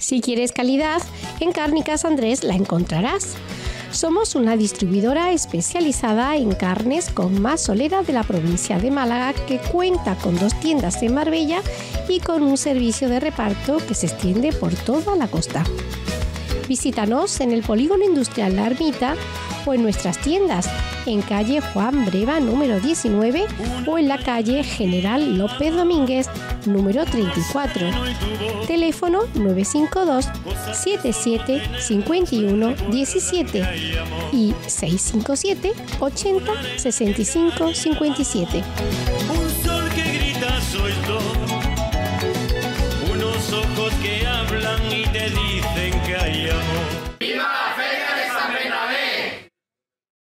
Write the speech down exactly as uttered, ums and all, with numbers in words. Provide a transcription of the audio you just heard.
Si quieres calidad, en Cárnicas Andrés la encontrarás. Somos una distribuidora especializada en carnes con más solera de la provincia de Málaga, que cuenta con dos tiendas en Marbella y con un servicio de reparto que se extiende por toda la costa. Visítanos en el Polígono Industrial La Ermita o en nuestras tiendas en calle Juan Breva número diecinueve o en la calle General López Domínguez número treinta y cuatro. Teléfono nueve cinco dos, siete siete, cinco uno uno siete y seis cinco siete, ochenta, sesenta y cinco, cincuenta y siete. Un sol que grita soy yo, unos ojos que